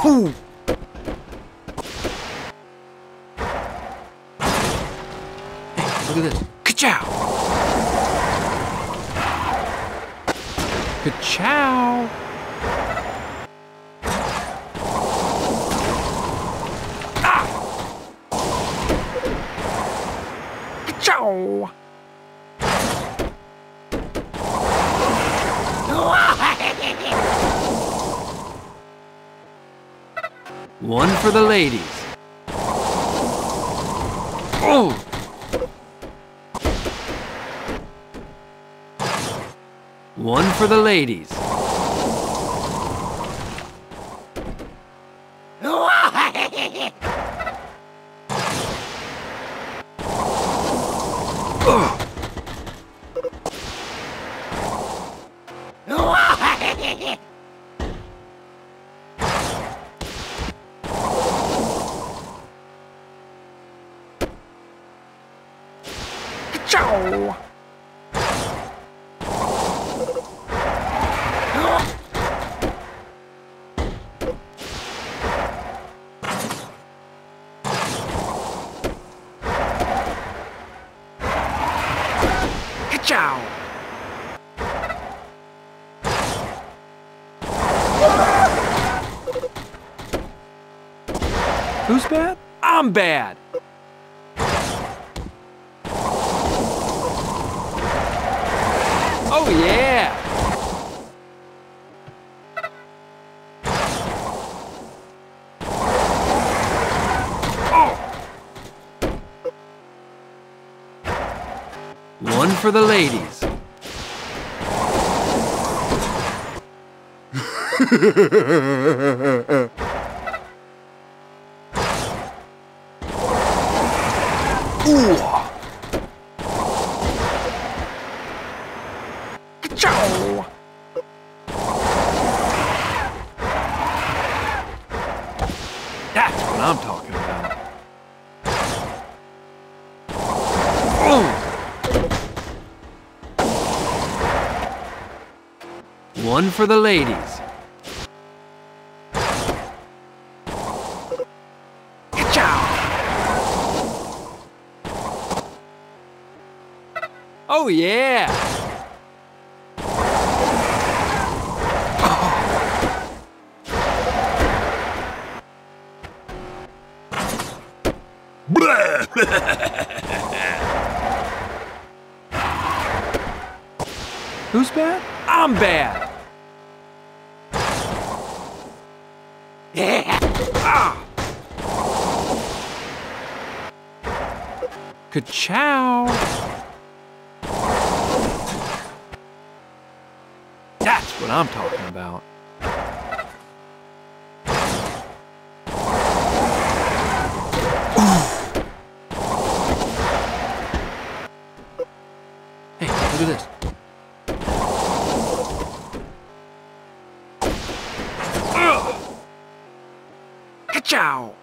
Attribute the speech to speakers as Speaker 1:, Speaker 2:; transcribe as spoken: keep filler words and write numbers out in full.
Speaker 1: Ooh. Hey, look at this. Ka-chow! Ka-chow! Ah! Ka-chow! One for the ladies. Oh! One for the ladies. Ugh. Ka-chow! Ka-chow! Who's bad? I'm bad! Oh yeah! Oh! One for the ladies. Ooh! Ka-chow! That's what I'm talking about. Oh! One for the ladies. Ka-chow! Oh yeah! Who's bad? I'm bad. Yeah. Ah. Ka-chow. That's what I'm talking about. Hey, look at this. Ka-chow!